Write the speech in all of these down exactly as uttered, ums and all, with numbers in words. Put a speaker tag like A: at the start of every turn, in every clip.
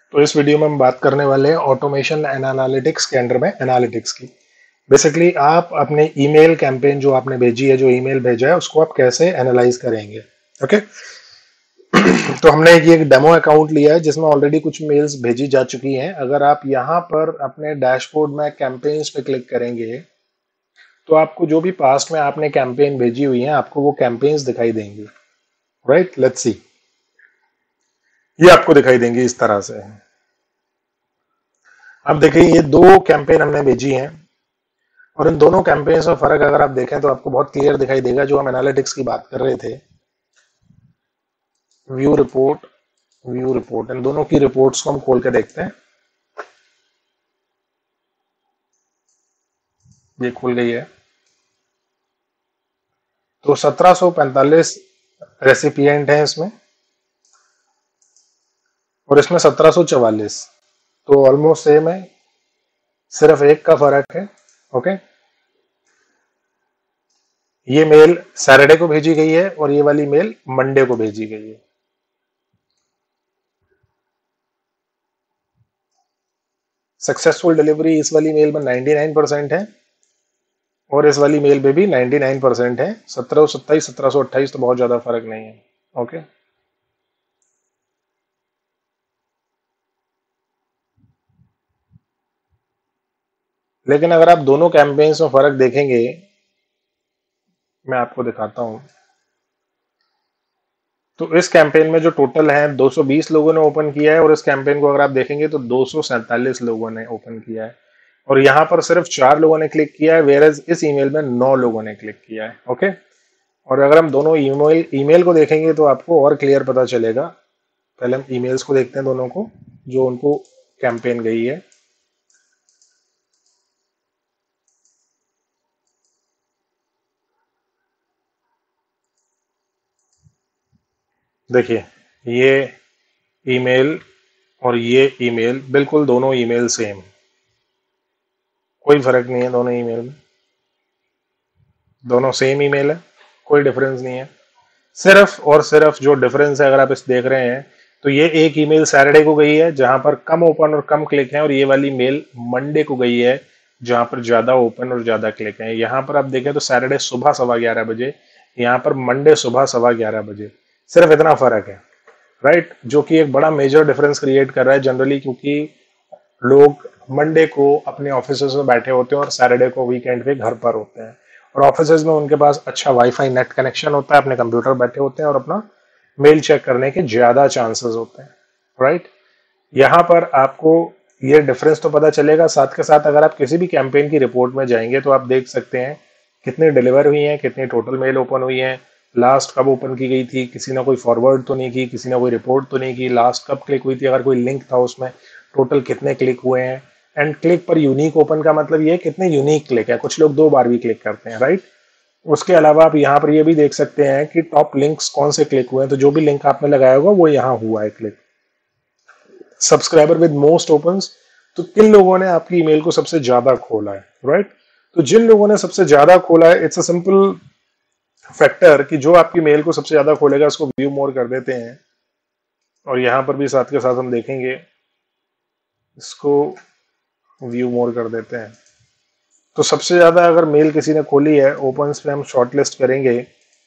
A: तो इस वीडियो में हम बात करने वाले हैं ऑटोमेशन एंड एनालिटिक्स के अंडर में एनालिटिक्स की। बेसिकली आप अपने ईमेल कैंपेन जो आपने भेजी है, जो ईमेल भेजा है, उसको आप कैसे एनालाइज करेंगे। ओके तो हमने ये एक डेमो अकाउंट लिया है जिसमें ऑलरेडी कुछ मेल्स भेजी जा चुकी हैं। अगर आप यहाँ पर अपने डैशबोर्ड में कैंपेन्स पे क्लिक करेंगे तो आपको जो भी पास्ट में आपने कैंपेन भेजी हुई है आपको वो कैंपेन्स दिखाई देंगी। Right, let's see. ये आपको दिखाई देंगी इस तरह से। अब देखिए, ये दो कैंपेन हमने भेजी हैं और इन दोनों कैंपेन्स में फर्क अगर आप देखें तो आपको बहुत क्लियर दिखाई देगा। जो हम एनालिटिक्स की बात कर रहे थे, व्यू रिपोर्ट, व्यू रिपोर्ट, इन दोनों की रिपोर्ट्स को हम खोल के देखते हैं। ये खुल गई है। तो सत्रह सौ पैंतालीस रेसिपिएंट हैं इसमें और इसमें सत्रह सौ चवालीस, तो ऑलमोस्ट सेम है, सिर्फ एक का फर्क है। ओके, ये मेल सैटरडे को भेजी गई है और ये वाली मेल मंडे को भेजी गई है। सक्सेसफुल डिलीवरी इस वाली मेल में निन्यानवे परसेंट है और इस वाली मेल पे भी निन्यानवे परसेंट है। सत्रह सौ सत्ताईस, सत्रह सौ अट्ठाईस तो बहुत ज्यादा फर्क नहीं है। ओके, लेकिन अगर आप दोनों कैंपेन्स में फर्क देखेंगे, मैं आपको दिखाता हूं। तो इस कैंपेन में जो टोटल है दो सौ बीस लोगों ने ओपन किया है और इस कैंपेन को अगर आप देखेंगे तो दो सौ सैंतालीस लोगों ने ओपन किया है और यहाँ पर सिर्फ चार लोगों ने क्लिक किया है, वेरएज इस ईमेल में नौ लोगों ने क्लिक किया है। ओके, और अगर हम दोनों ईमेल ईमेल को देखेंगे तो आपको और क्लियर पता चलेगा। पहले हम ईमेल्स को देखते हैं, दोनों को जो उनको कैंपेन गई है। देखिए, ये ईमेल और ये ईमेल बिल्कुल दोनों ईमेल सेम, कोई फर्क नहीं है दोनों ईमेल में, दोनों सेम ईमेल है, कोई डिफरेंस नहीं है। सिर्फ और सिर्फ जो डिफरेंस है, अगर आप इस देख रहे हैं तो ये एक ईमेल सैटरडे को गई है जहां पर कम ओपन और कम क्लिक है और ये वाली मेल मंडे को गई है जहां पर ज्यादा ओपन और ज्यादा क्लिक है। यहाँ पर आप देखें तो सैटरडे सुबह सवा ग्यारह बजे, यहाँ पर मंडे सुबह सवा ग्यारह बजे, सिर्फ इतना फर्क है। राइट, जो कि एक बड़ा मेजर डिफरेंस क्रिएट कर रहा है जनरली, क्योंकि लोग मंडे को अपने ऑफिस में बैठे होते हैं और सैटरडे को वीकेंड पे घर पर होते हैं और ऑफिस में उनके पास अच्छा वाईफाई नेट कनेक्शन होता है, अपने कंप्यूटर बैठे होते हैं और अपना मेल चेक करने के ज्यादा चांसेस होते हैं। राइट, यहाँ पर आपको ये डिफरेंस तो पता चलेगा। साथ के साथ अगर आप किसी भी कैंपेन की रिपोर्ट में जाएंगे तो आप देख सकते हैं कितनी डिलीवर हुई है, कितनी टोटल मेल ओपन हुई है, लास्ट कब ओपन की गई थी, किसी ने कोई फॉरवर्ड तो नहीं की, किसी ने कोई रिपोर्ट तो नहीं की, लास्ट कब क्लिक हुई थी, अगर कोई लिंक था उसमें, टोटल कितने क्लिक हुए हैं। एंड क्लिक पर यूनिक ओपन का मतलब ये है कितने यूनिक क्लिक है, कुछ लोग दो बार भी क्लिक करते हैं। राइट, उसके अलावा आप यहाँ पर ये भी देख सकते हैं कि टॉप लिंक्स कौन से क्लिक हुए हैं, तो जो भी लिंक आपने लगाया होगा वो यहाँ हुआ है click. Subscriber with most opens, तो किन लोगों ने आपकी ईमेल को सबसे ज्यादा खोला है। राइट, तो जिन लोगों ने सबसे ज्यादा खोला है, इट्स अ सिंपल फैक्टर कि जो आपकी मेल को सबसे ज्यादा खोलेगा उसको व्यू मोर कर देते हैं। और यहां पर भी साथ के साथ हम देखेंगे, इसको व्यू मोर कर देते हैं। तो सबसे ज्यादा अगर मेल किसी ने खोली है, ओपन्स पे हम शॉर्टलिस्ट करेंगे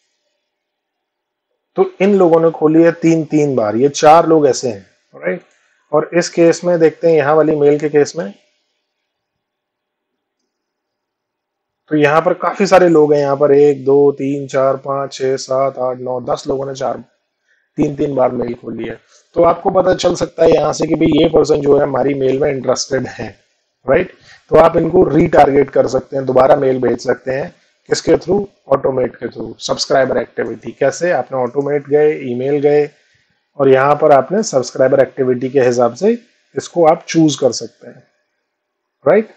A: तो इन लोगों ने खोली है तीन तीन बार, ये चार लोग ऐसे हैं। राइट, और इस केस में देखते हैं, यहां वाली मेल के केस में तो यहाँ पर काफी सारे लोग हैं। यहाँ पर एक दो तीन चार पाँच छह सात आठ नौ दस लोगों ने चार तीन तीन बार मेल खोली है। तो आपको पता चल सकता है यहाँ से कि भाई ये पर्सन जो है हमारी मेल में इंटरेस्टेड है। राइट, तो आप इनको रीटारगेट कर सकते हैं, दोबारा मेल भेज सकते हैं। किसके थ्रू? ऑटोमेट के थ्रू। सब्सक्राइबर एक्टिविटी कैसे? आपने ऑटोमेट गए, ईमेल गए और यहाँ पर आपने सब्सक्राइबर एक्टिविटी के हिसाब से इसको आप चूज कर सकते हैं। राइट,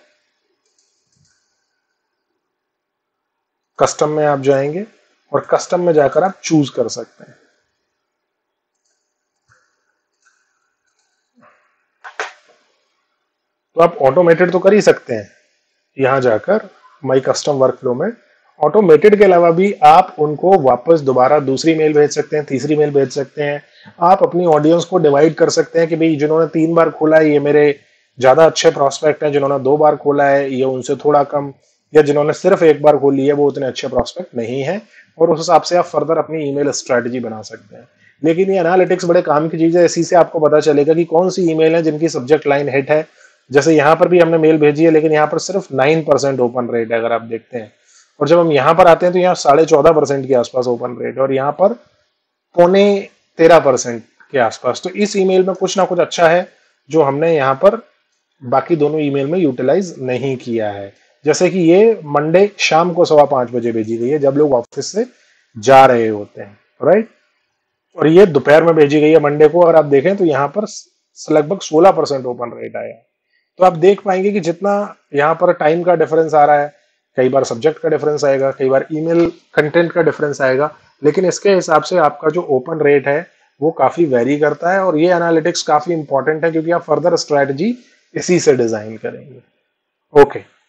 A: कस्टम में आप जाएंगे और कस्टम में जाकर आप चूज कर सकते हैं। तो आप ऑटोमेटेड तो कर ही सकते हैं, यहां जाकर माई कस्टम वर्कफ्लो में ऑटोमेटेड के अलावा भी आप उनको वापस दोबारा दूसरी मेल भेज सकते हैं, तीसरी मेल भेज सकते हैं। आप अपनी ऑडियंस को डिवाइड कर सकते हैं कि भाई जिन्होंने तीन बार खोला है ये मेरे ज्यादा अच्छे प्रोस्पेक्ट हैं, जिन्होंने दो बार खोला है ये उनसे थोड़ा कम, या जिन्होंने सिर्फ एक बार खोली है वो उतने अच्छे प्रोस्पेक्ट नहीं है। और उस हिसाब से आप फर्दर अपनी ईमेल स्ट्रेटजी बना सकते हैं। लेकिन ये एनालिटिक्स बड़े काम की चीज है, इसी से आपको पता चलेगा कि कौन सी ईमेल है जिनकी सब्जेक्ट लाइन हिट है। जैसे यहाँ पर भी हमने मेल भेजी है लेकिन यहाँ पर सिर्फ नाइन परसेंट ओपन रेट है अगर आप देखते हैं, और जब हम यहाँ पर आते हैं तो यहाँ साढ़े चौदह परसेंट के आसपास ओपन रेट है और यहाँ पर पौने तेरह परसेंट के आसपास। तो इस ईमेल में कुछ ना कुछ अच्छा है जो हमने यहाँ पर बाकी दोनों ईमेल में यूटिलाइज नहीं किया है। जैसे कि ये मंडे शाम को सवा पांच बजे भेजी गई है जब लोग ऑफिस से जा रहे होते हैं, राइट। और ये दोपहर में भेजी गई है मंडे को। अगर आप देखें तो यहाँ पर लगभग सोलह परसेंट ओपन रेट आया। तो आप देख पाएंगे कि जितना यहाँ पर टाइम का डिफरेंस आ रहा है, कई बार सब्जेक्ट का डिफरेंस आएगा, कई बार ईमेल कंटेंट का डिफरेंस आएगा, लेकिन इसके हिसाब से आपका जो ओपन रेट है वो काफी वेरी करता है। और ये एनालिटिक्स काफी इंपॉर्टेंट है क्योंकि आप फर्दर स्ट्रेटजी इसी से डिजाइन करेंगे। ओके।